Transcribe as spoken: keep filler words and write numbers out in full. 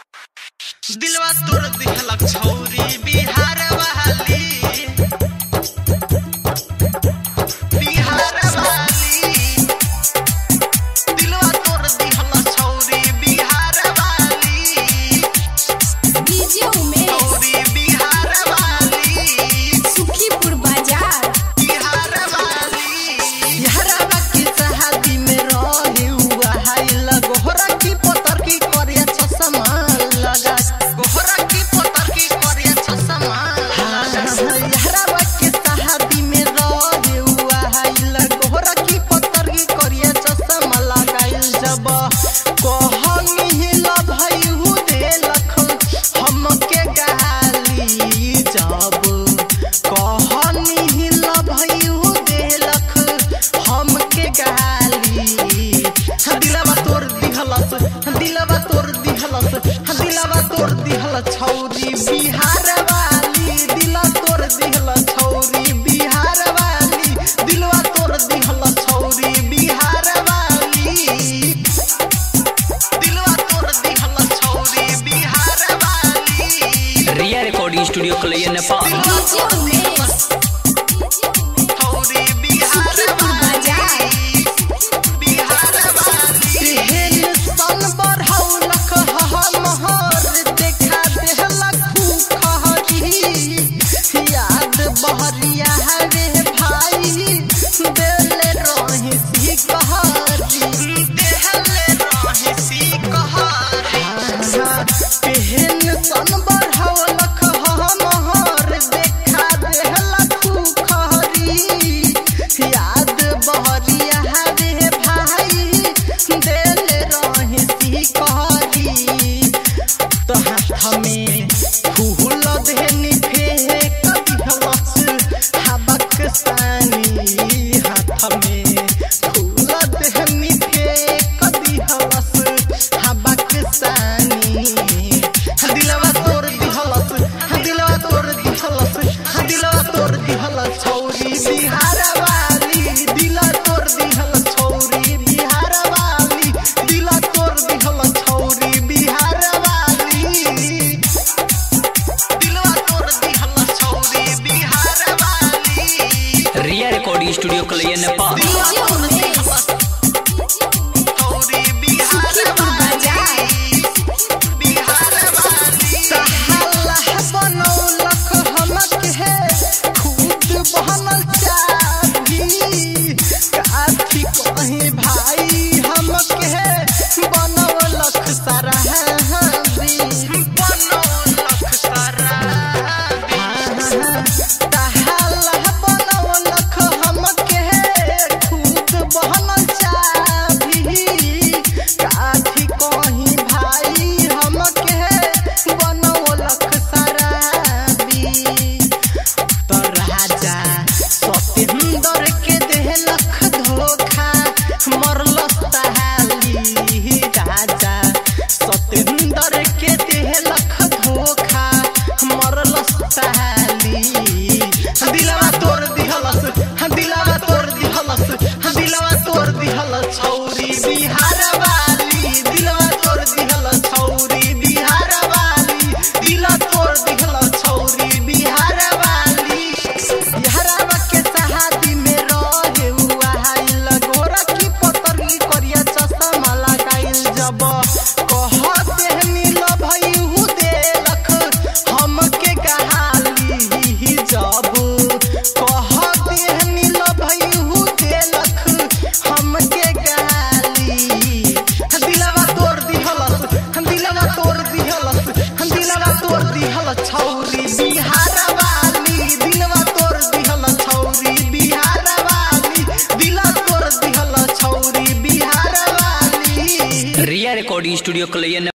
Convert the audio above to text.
दिलवा तोड़ दिहलक छौरी बिहार वाली बिहार वाली दिलवा तोड़ दिहलक छौरी बिहार वाली डीजे उमेश छौरी बिहार वाली सुखीपुर बाजार बिहार वाली बिहारवा की शादी में रहे हुआ है लगोहरा की पोतर की करिया चश्मा लगा गोहरा की पोतर की करिया चश्मा बिहारवा की शादी में रहे हुआ है लगोहरा की पोतर की करिया चश्मा लगाइल जब कहनी हिला भाई हु देलख हमके गाली जब कहनी हिला भाई हु देलख हमके गाली दिलवा तोड़ दिहलस दिलवा तोड़ दिहलस दिलवा तोड़ दिहलस छौरी बिहार वाली दिलवा तोड़ दिहलस छौरी बिहार वाली दिलवा तोड़ दिहलस छौरी बिहार वाली दिलवा तोड़ दिहलस छौरी बिहार वाली रिया रिकॉर्डिंग स्टूडियो कलैया नेपाल। डीजे उमेश छौरी बिहार सुखीपुर बाजार बिहार वाली हेन सन बढ़ौलक हमहर देखा देहलक खूखहरी याद बहरिया रे भाई देले रही सी कहरी देहले रही सी कहरी हेन सन बढ़ौलक हमहर देखा देहलक खूखहरी याद बहरिया रे भाई देले रही सी कहरी तो हाथ में फूल देहनी फेंक दिहलस हबक सानी हाथ में फूल देहनी फेंक दिहलस हबक सानी दिलवा तोड़ दिहलस दिलवा तोड़ दिहलस दिलवा तोड़ दिहलस छौरी बिहार वाली दिलवा तोड़ दिहलस छौरी बिहार वाली दिलवा तोड़ दिहलस छौरी बिहार वाली दिलवा तोड़ दिहलस छौरी बिहार वाली रिया रिकॉर्डिंग स्टूडियो कलैया नेपाल। डीजे उमेश छौरी बिहार सुखीपुर बाजार बिहार वाली सहाला बनौलक हमके खुद बनल चाही काठी कहीं भाई हमके बनौलक सराहबी बनौलक सराहबी सहाला बनौलक हमके खुद बनल चाही काठी कहीं भाई हमके बनौलक सराबी तो राजा सतेंद्र के देहलक धोखा मरलस तहाली राजा सतेंद्र के देहलक धोखा मरलस तहाली दिलवा तोड़ दिहलस दिलवा तोड़ दिहलस दिलवा तोड़ दिहलस छौरी बिहार वाली दिलवा तोड़ दिहलस छौरी बिहार वाली दिलवा तोड़ दिहलस छौरी बिहार वाली बिहारवा के शादी में रहे हुआ है लगोरा की पोतर की करिया चश्मा लगाइल जब कह देहनी ल भई हु देलख हमके गाली जब कह देहनी ल भई हु देलख हमके गाली दिलवा तोड़ दिहलस दिलवा तोड़ दिहलस दिलवा तोड़ दिहलस छौरी बिहार वाली दिलवा तोड़ दिहलस छौरी बिहार वाली दिलवा तोड़ दिहलस छौरी बिहार वाली रिया रिकॉर्डिंग स्टूडियो कलैया।